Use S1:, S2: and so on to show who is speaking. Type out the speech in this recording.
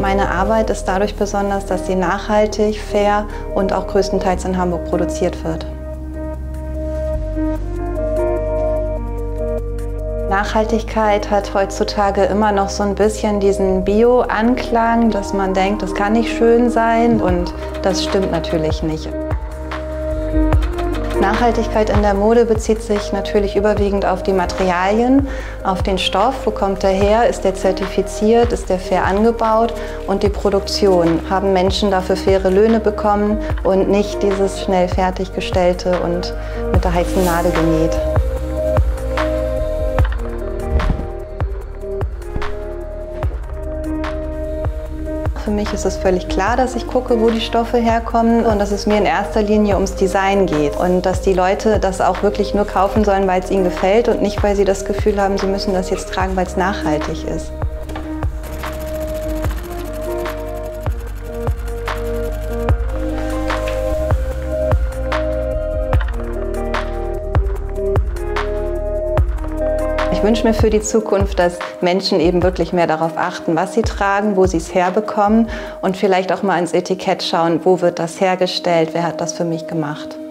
S1: Meine Arbeit ist dadurch besonders, dass sie nachhaltig, fair und auch größtenteils in Hamburg produziert wird. Nachhaltigkeit hat heutzutage immer noch so ein bisschen diesen Bio-Anklang, dass man denkt, das kann nicht schön sein, und das stimmt natürlich nicht. Nachhaltigkeit in der Mode bezieht sich natürlich überwiegend auf die Materialien, auf den Stoff, wo kommt der her, ist der zertifiziert, ist der fair angebaut, und die Produktion. Haben Menschen dafür faire Löhne bekommen und nicht dieses schnell fertiggestellte und mit der heißen Nadel genäht. Für mich ist es völlig klar, dass ich gucke, wo die Stoffe herkommen, und dass es mir in erster Linie ums Design geht. Und dass die Leute das auch wirklich nur kaufen sollen, weil es ihnen gefällt und nicht, weil sie das Gefühl haben, sie müssen das jetzt tragen, weil es nachhaltig ist. Ich wünsche mir für die Zukunft, dass Menschen eben wirklich mehr darauf achten, was sie tragen, wo sie es herbekommen, und vielleicht auch mal ins Etikett schauen, wo wird das hergestellt, wer hat das für mich gemacht.